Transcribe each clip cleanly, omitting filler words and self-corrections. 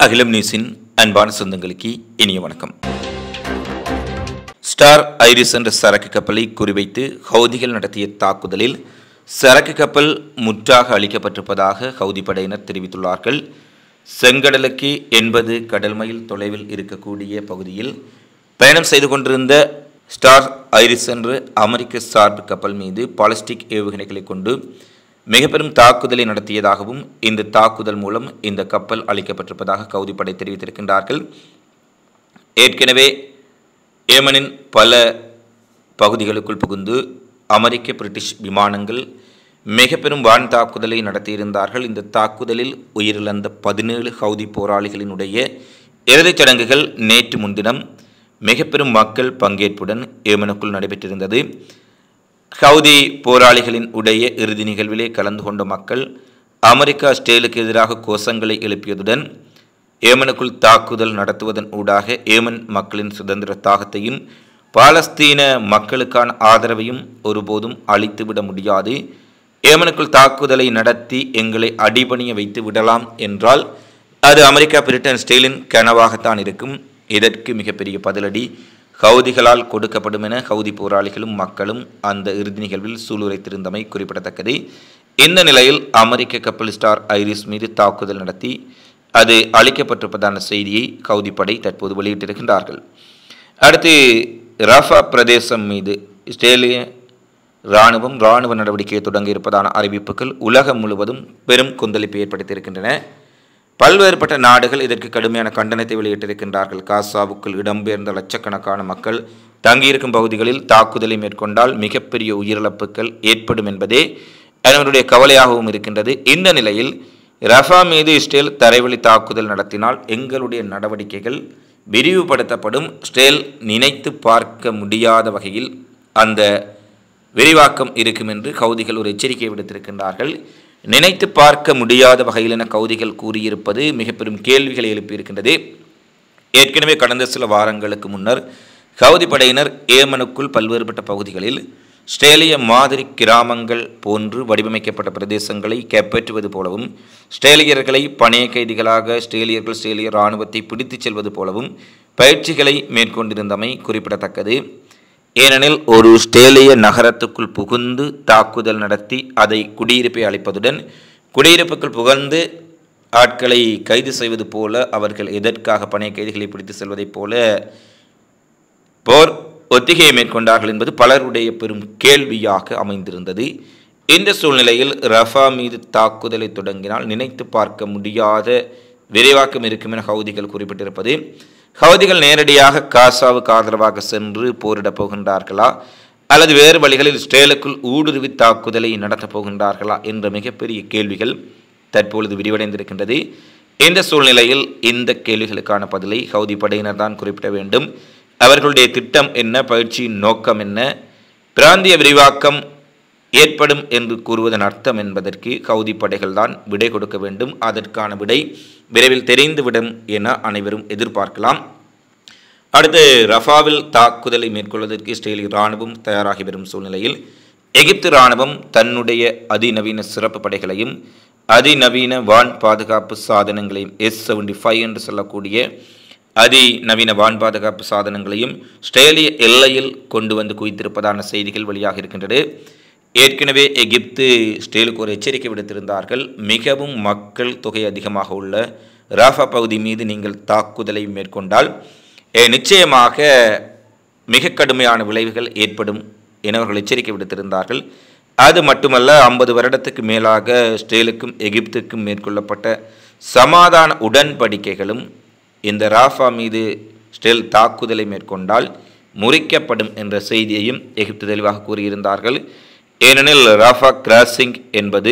அகிலம் நியூஸின் அன்பான சொந்தங்களுக்கு இனிய வணக்கம். ஸ்டார் ஐரிஸ் என்ற சரக்கு கப்பலை குறிவைத்து ஹவுதிகள் நடத்திய தாக்குதலில் சரக்கு கப்பல் முற்றாக அழிக்கப்பட்டிருப்பதாக ஹவுதி படையினர் தெரிவித்துள்ளார்கள். செங்கடலுக்கு 80 கடல் மைல் தொலைவில் இருக்கக்கூடிய பகுதியில் பயணம் செய்து கொண்டிருந்த ஸ்டார் ஐரிஸ் என்ற அமெரிக்க சார்பு கப்பல் மீது பாலிஸ்டிக் ஏவுகணைகளை கொண்டு மிக பெரும் தாக்குதலை நடத்தியதாகவும் இந்த தாக்குதல் மூலம் இந்த கப்பல் அழிக்கப்பட்டிருப்பதாக ஹவுதி படை தெரிவித்திருக்கின்றார்கள். ஏற்கனவே ஏமனின் பல பகுதிகளுக்குள் புகுந்து அமெரிக்க பிரிட்டிஷ் விமானங்கள் மிக பெரும் வான் தாக்குதலை நடத்தியிருந்தார்கள். இந்த தாக்குதலில் உயிரிழந்த 17 ஹவுதி போராளிகளினுடைய இறுதிச் சடங்குகள் நேற்று முன்தினம் மிக பெரும் மக்கள் பங்கேற்புடன் ஏமனுக்குள் நடைபெற்றிருந்தது. ஹவுதி போராளிகளின் உடைய இறுதி நிகழ்விலே கலந்து கொண்ட மக்கள் அமெரிக்கா இஸ்ரேலுக்கு எதிராக கோஷங்களை எழுப்பியதுடன் ஏமனுக்குள் தாக்குதல் நடத்துவதன் ஊடாக ஏமன் மக்களின் சுதந்திர தாகத்தையும் பாலஸ்தீன மக்களுக்கான ஆதரவையும் ஒருபோதும் அழித்துவிட முடியாது, ஏமனுக்குள் தாக்குதலை நடத்தி எங்களை அடிபணிய வைத்து விடலாம் என்றால் அது அமெரிக்கா பிரிட்டன் இஸ்ரேலின் கனவாகத்தான் இருக்கும். இதற்கு மிகப்பெரிய பதிலடி ஹவுதிகளால் கொடுக்கப்படும் என ஹவுதி போராளிகளும் மக்களும் அந்த இறுதி நிகழ்வில் சூளுரைத்திருந்தமை குறிப்பிடத்தக்கது. இந்த நிலையில் அமெரிக்க கப்பல் ஸ்டார் ஐரிஸ் மீது தாக்குதல் நடத்தி அது அழிக்கப்பட்டிருப்பதான செய்தியை ஹவுதி படை தற்போது வெளியிட்டிருக்கின்றார்கள். அடுத்து ரஃபா பிரதேசம் மீது இஸ்ரேலிய இராணுவ நடவடிக்கையை தொடங்க இருப்பதான அறிவிப்புகள் உலகம் முழுவதும் பெரும் கொந்தளிப்பை ஏற்படுத்தியிருக்கின்றன. பல்வேறுபட்ட நாடுகள் இதற்கு கடுமையான கண்டனத்தை வெளியிட்டிருக்கின்றார்கள். காசாவுக்குள் இடம்பெயர்ந்த லட்சக்கணக்கான மக்கள் தங்கியிருக்கும் பகுதிகளில் தாக்குதலை மேற்கொண்டால் மிகப்பெரிய உயிரிழப்புகள் ஏற்படும் என்பதே அவர்களுடைய கவலையாகவும் இருக்கின்றது. இந்த நிலையில் ரஃபா மீது இஸ்ரேல் தரைவழி தாக்குதல் நடத்தினால் எங்களுடைய நடவடிக்கைகள் விரிவுபடுத்தப்படும், இஸ்ரேல் நினைத்து பார்க்க முடியாத வகையில் அந்த விரிவாக்கம் இருக்கும் என்று ஹவுதிகள் ஒரு எச்சரிக்கை விடுத்திருக்கின்றார்கள். நினைத்து பார்க்க முடியாத வகையில் என ஹவுதிகள் கூறியிருப்பது மிக பெரும் கேள்விகளை எழுப்பியிருக்கின்றது. ஏற்கனவே கடந்த சில வாரங்களுக்கு முன்னர் ஹவுதி படையினர் ஏமனுக்குள் பல்வேறுபட்ட பகுதிகளில் இஸ்ரேலிய மாதிரி கிராமங்கள் போன்று வடிவமைக்கப்பட்ட பிரதேசங்களை கைப்பற்றுவது போலவும் இஸ்ரேலியர்களை பணைய கைதிகளாக இஸ்ரேலிய இராணுவத்தை பிடித்துச் செல்வது போலவும் பயிற்சிகளை மேற்கொண்டிருந்தமை குறிப்பிடத்தக்கது. ஏனெனில் ஒரு இஸ்ரேலிய நகரத்துக்குள் புகுந்து தாக்குதல் நடத்தி அதை குடியிருப்பை அளிப்பதுடன் குடியிருப்புக்குள் புகழ்ந்து ஆட்களை கைது செய்வது போல அவர்கள் எதற்காக பணைய கைதிகளை பிடித்து செல்வதைப் போல போர் ஒத்திகையை மேற்கொண்டார்கள் என்பது பலருடைய பெரும் கேள்வியாக அமைந்திருந்தது. இந்த சூழ்நிலையில் ரஃபா மீது தாக்குதலை தொடங்கினால் நினைத்து பார்க்க முடியாத விரைவாக்கம் இருக்கும் என ஹவுதிகள் குறிப்பிட்டிருப்பது. ஹவுதிகள் நேரடியாக காசாவுக்கு ஆதரவாக சென்று போரிடப் போகின்றார்களா அல்லது வேறு வழிகளில் இஸ்ரேலுக்குள் ஊடுருவி தாக்குதலை நடத்தப் போகின்றார்களா என்ற மிகப்பெரிய கேள்விகள் தற்பொழுது விரிவடைந்திருக்கின்றது. இந்த சூழ்நிலையில் இந்த கேள்விகளுக்கான பதிலை ஹவுதி படையினர் தான் குறிப்பிட வேண்டும். அவர்களுடைய திட்டம் என்ன, பயிற்சியின் நோக்கம் என்ன, பிராந்திய விரிவாக்கம் ஏற்படும் என்று கூறுவதன் அர்த்தம் என்பதற்கு ஹவுதி படைகள் தான் விடை கொடுக்க வேண்டும். அதற்கான விடை விரைவில் தெரிந்துவிடும் என அனைவரும் எதிர்பார்க்கலாம். அடுத்து ரஃபாவில் தாக்குதலை மேற்கொள்வதற்கு இஸ்ரேலிய இராணுவம் தயாராகி வரும் சூழ்நிலையில் எகிப்து இராணுவம் தன்னுடைய அதிநவீன சிறப்பு படைகளையும் அதிநவீன வான் பாதுகாப்பு சாதனங்களையும் S-75 என்று சொல்லக்கூடிய அதிநவீன வான் பாதுகாப்பு சாதனங்களையும் இஸ்ரேலிய எல்லையில் கொண்டு வந்து குவித்திருப்பதான செய்திகள் வெளியாக இருக்கின்றது. ஏற்கனவே எகிப்து இஸ்ரேலுக்கு ஒரு எச்சரிக்கை விடுத்திருந்தார்கள். மிகவும் மக்கள் தொகை அதிகமாக உள்ள ராஃபா பகுதி மீது நீங்கள் தாக்குதலை மேற்கொண்டால் நிச்சயமாக மிக கடுமையான விளைவுகள் ஏற்படும் என அவர்கள் எச்சரிக்கை விடுத்திருந்தார்கள். அது மட்டுமல்ல, 50 வருடத்துக்கு மேலாக இஸ்ரேலுக்கும் எகிப்துக்கும் மேற்கொள்ளப்பட்ட சமாதான உடன்படிக்கைகளும் இந்த ராஃபா மீது இஸ்ரேல் தாக்குதலை மேற்கொண்டால் முறிக்கப்படும் என்ற செய்தியையும் எகிப்து தெளிவாக கூறியிருந்தார்கள். ஏனெனில் ராஃபா கிராசிங் என்பது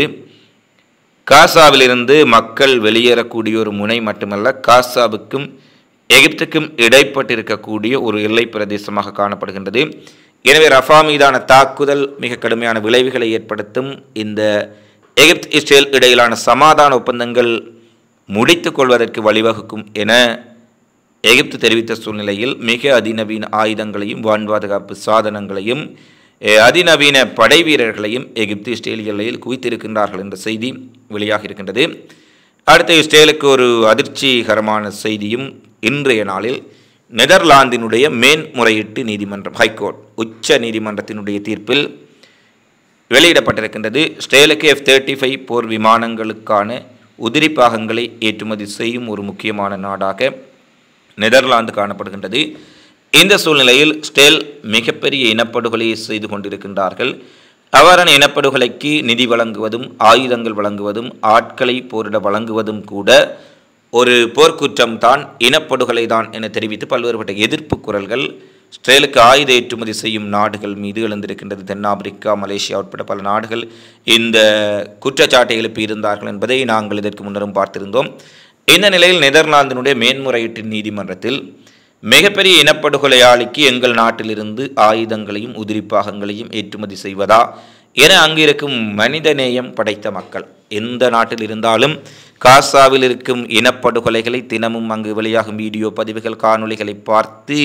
காசாவிலிருந்து மக்கள் வெளியேறக்கூடிய ஒரு முனை மட்டுமல்ல, காசாவுக்கும் எகிப்துக்கும் இடைப்பட்டிருக்கக்கூடிய ஒரு எல்லை பிரதேசமாக காணப்படுகின்றது. எனவே ரஃபா மீதான தாக்குதல் மிக கடுமையான விளைவுகளை ஏற்படுத்தும். இந்த எகிப்து இஸ்ரேல் இடையிலான சமாதான ஒப்பந்தங்கள் முடித்துக் கொள்வதற்கு வழிவகுக்கும் என எகிப்து தெரிவித்த சூழ்நிலையில் மிக அதிநவீன ஆயுதங்களையும் வான் பாதுகாப்பு சாதனங்களையும் அதிநவீன படை வீரர்களையும் எகிப்து இஸ்ரேல் எல்லையில் குவித்திருக்கின்றார்கள் என்ற செய்தி வெளியாக இருக்கின்றது. அடுத்து இஸ்ரேலுக்கு ஒரு அதிர்ச்சிகரமான செய்தியும் இன்றைய நாளில் நெதர்லாந்தினுடைய மேன்முறையீட்டு நீதிமன்றம் ஹைகோர்ட் உச்ச நீதிமன்றத்தினுடைய தீர்ப்பில் வெளியிடப்பட்டிருக்கின்றது. இஸ்ரேலுக்கு F-35 போர் விமானங்களுக்கான உதிரி பாகங்களை ஏற்றுமதி செய்யும் ஒரு முக்கியமான நாடாக நெதர்லாந்து காணப்படுகின்றது. இந்த சூழ்நிலையில் இஸ்ரேல் மிகப்பெரிய இனப்படுகொலையை செய்து கொண்டிருக்கின்றார்கள். அவ்வாறான இனப்படுகொலைக்கு நிதி வழங்குவதும் ஆயுதங்கள் வழங்குவதும் ஆட்களை போரிட வழங்குவதும் கூட ஒரு போர்க்குற்றம் தான், இனப்படுகொலை தான் என தெரிவித்து பல்வேறுபட்ட எதிர்ப்பு குரல்கள் இஸ்ரேலுக்கு ஆயுத ஏற்றுமதி செய்யும் நாடுகள் மீது எழுந்திருக்கின்றது. தென்னாப்பிரிக்கா, மலேசியா உட்பட பல நாடுகள் இந்த குற்றச்சாட்டை எழுப்பியிருந்தார்கள் என்பதை நாங்கள் இதற்கு முன்னரும் பார்த்திருந்தோம். இந்த நிலையில் நெதர்லாந்தினுடைய மேன்முறையீட்டு நீதிமன்றத்தில் மிகப்பெரிய இனப்படுகொலையாளிக்கு எங்கள் நாட்டிலிருந்து ஆயுதங்களையும் உதிரிப்பாகங்களையும் ஏற்றுமதி செய்வதா என அங்கு இருக்கும் மனிதநேயம் படைத்த மக்கள், எந்த நாட்டில் இருந்தாலும் காசாவில் இருக்கும் இனப்படுகொலைகளை தினமும் அங்கு வெளியாகும் வீடியோ பதிவுகள் காணொளிகளை பார்த்து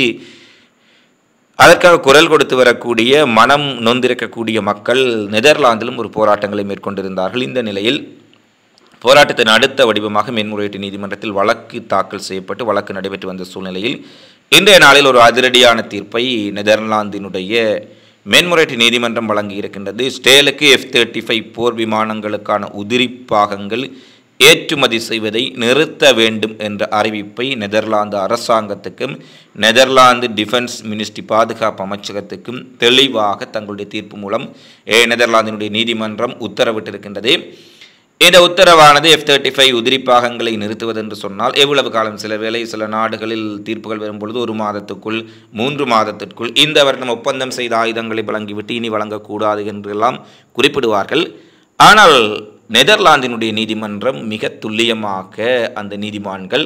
அதற்காக குரல் கொடுத்து வரக்கூடிய மனம் நொந்திருக்கக்கூடிய மக்கள் நெதர்லாந்திலும் ஒரு போராட்டங்களை மேற்கொண்டிருந்தார்கள். இந்த நிலையில் போராட்டத்தின் அடுத்த வடிவமாக மேன்முறையீட்டு நீதிமன்றத்தில் வழக்கு தாக்கல் செய்யப்பட்டு வழக்கு நடைபெற்று வந்த சூழ்நிலையில் இன்றைய நாளில் ஒரு அதிரடியான தீர்ப்பை நெதர்லாந்தினுடைய மேன்முறையீட்டு நீதிமன்றம் வழங்கியிருக்கின்றது. இஸ்ரேலுக்கு F-35 போர் விமானங்களுக்கான உதிரி பாகங்கள் ஏற்றுமதி செய்வதை நிறுத்த வேண்டும் என்ற அறிவிப்பை நெதர்லாந்து அரசாங்கத்துக்கும் நெதர்லாந்து டிஃபென்ஸ் மினிஸ்ட்ரி பாதுகாப்பு அமைச்சகத்துக்கும் தெளிவாக தங்களுடைய தீர்ப்பு மூலம் நெதர்லாந்தினுடைய நீதிமன்றம் உத்தரவிட்டிருக்கின்றது. இந்த உத்தரவானது F-35 உதிரி பாகங்களை நிறுத்துவது என்று சொன்னால் எவ்வளவு காலம், சில வேளை சில நாடுகளில் தீர்ப்புகள் வரும்பொழுது 1 மாதத்துக்குள் 3 மாதத்திற்குள் இந்த வருடம் ஒப்பந்தம் செய்த ஆயுதங்களை வழங்கிவிட்டு இனி வழங்கக்கூடாது என்றெல்லாம் குறிப்பிடுவார்கள். ஆனால் நெதர்லாந்தினுடைய நீதிமன்றம் மிக துல்லியமாக அந்த நீதிமான்கள்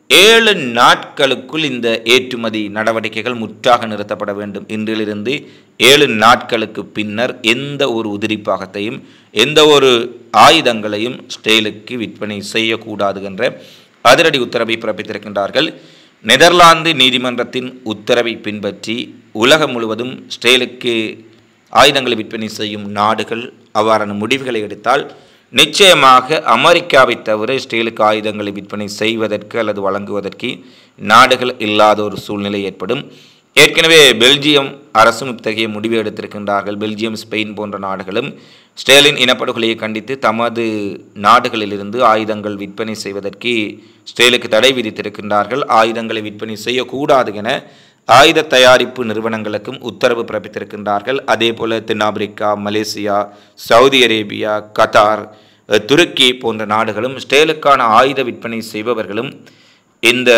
7 நாட்களுக்குள் இந்த ஏற்றுமதி நடவடிக்கைகள் முற்றாக நிறுத்தப்பட வேண்டும், இன்றிலிருந்து 7 நாட்களுக்கு பின்னர் எந்த ஒரு உதிரி பாகத்தையும் எந்த ஒரு ஆயுதங்களையும் இஸ்ரேலுக்கு விற்பனை செய்யக்கூடாது என்ற அதிரடி உத்தரவை பிறப்பித்திருக்கின்றார்கள். நெதர்லாந்து நீதிமன்றத்தின் உத்தரவை பின்பற்றி உலகம் முழுவதும் இஸ்ரேலுக்கு ஆயுதங்களை விற்பனை செய்யும் நாடுகள் அவ்வாறான முடிவுகளை எடுத்தால் நிச்சயமாக அமெரிக்காவை தவிர இஸ்ரேலுக்கு ஆயுதங்களை விற்பனை செய்வதற்கு அல்லது வழங்குவதற்கு நாடுகள் இல்லாத ஒரு சூழ்நிலை ஏற்படும். ஏற்கனவே பெல்ஜியம் அரசும் இத்தகைய முடிவை எடுத்திருக்கின்றார்கள். பெல்ஜியம், ஸ்பெயின் போன்ற நாடுகளும் இஸ்ரேலின் இனப்படுகொலையை கண்டித்து தமது நாடுகளிலிருந்து ஆயுதங்கள் விற்பனை செய்வதற்கு இஸ்ரேலுக்கு தடை விதித்திருக்கின்றார்கள். ஆயுதங்களை விற்பனை செய்யக்கூடாது என ஆயுத தயாரிப்பு நிறுவனங்களுக்கும் உத்தரவு பிறப்பித்திருக்கின்றார்கள். அதே போல தென்னாப்பிரிக்கா, மலேசியா, சவுதி அரேபியா, கத்தார், துருக்கி போன்ற நாடுகளும் இஸ்ரேலுக்கான ஆயுத விற்பனை செய்பவர்களும் இந்த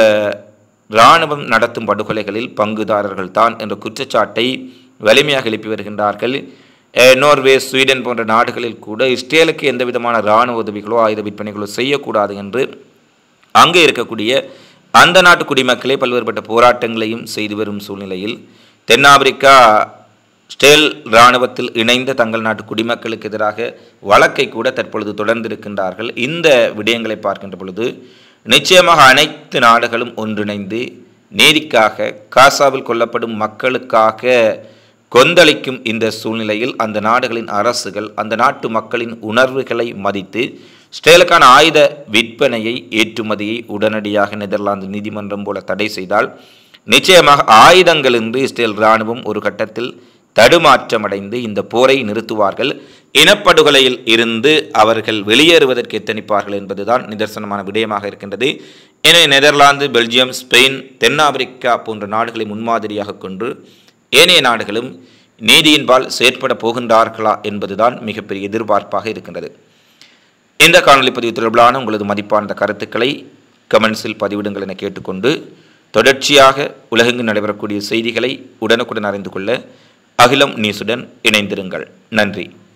இராணுவம் நடத்தும் படுகொலைகளில் பங்குதாரர்கள் தான் என்ற குற்றச்சாட்டை வலிமையாக எழுப்பி வருகின்றார்கள். நோர்வே, ஸ்வீடன் போன்ற நாடுகளில் கூட இஸ்ரேலுக்கு எந்த விதமான இராணுவ உதவிகளோ ஆயுத விற்பனைகளோ செய்யக்கூடாது என்று அங்கே இருக்கக்கூடிய அந்த நாட்டு குடிமக்களே பல்வேறுபட்ட போராட்டங்களையும் செய்து வரும் சூழ்நிலையில் தென்னாப்பிரிக்கா இஸ்ரேல் இராணுவத்தில் இணைந்த தங்கள் நாட்டு குடிமக்களுக்கு எதிராக வழக்கை கூட தற்பொழுது தொடர்ந்திருக்கின்றார்கள். இந்த விடயங்களை பார்க்கின்ற பொழுது நிச்சயமாக அனைத்து நாடுகளும் ஒன்றிணைந்து நீதிக்காக, காசாவில் கொல்லப்படும் மக்களுக்காக கொந்தளிக்கும் இந்த சூழ்நிலையில் அந்த நாடுகளின் அரசுகள் அந்த நாட்டு மக்களின் உணர்வுகளை மதித்து இஸ்ரேலுக்கான ஆயுத விற்பனையை ஏற்றுமதியை உடனடியாக நெதர்லாந்து நீதிமன்றம் போல தடை செய்தால் நிச்சயமாக ஆயுதங்களின்றி இஸ்ரேல் இராணுவம் ஒரு கட்டத்தில் தடுமாற்றமடைந்து இந்த போரை நிறுத்துவார்கள். இனப்படுகொலையில் இருந்து அவர்கள் வெளியேறுவதற்கு எத்தனிப்பார்கள் என்பதுதான் நிதர்சனமான விடயமாக இருக்கின்றது. எனவே நெதர்லாந்து, பெல்ஜியம், ஸ்பெயின், தென்னாப்பிரிக்கா போன்ற நாடுகளை முன்மாதிரியாக கொண்டு ஏனைய நாடுகளும் நீதியின்பால் செயற்பட போகின்றார்களா என்பதுதான் மிகப்பெரிய எதிர்பார்ப்பாக இருக்கின்றது. இந்த காணொலி பதிவு தொடர்பிலான உங்களது மதிப்பான கருத்துக்களை கமெண்ட்ஸில் பதிவிடுங்கள் என கேட்டுக்கொண்டு தொடர்ச்சியாக உலகெங்கு நடைபெறக்கூடிய செய்திகளை உடனுக்குடன் அறிந்து கொள்ள அகிலம் நியூஸுடன் இணைந்திருங்கள். நன்றி.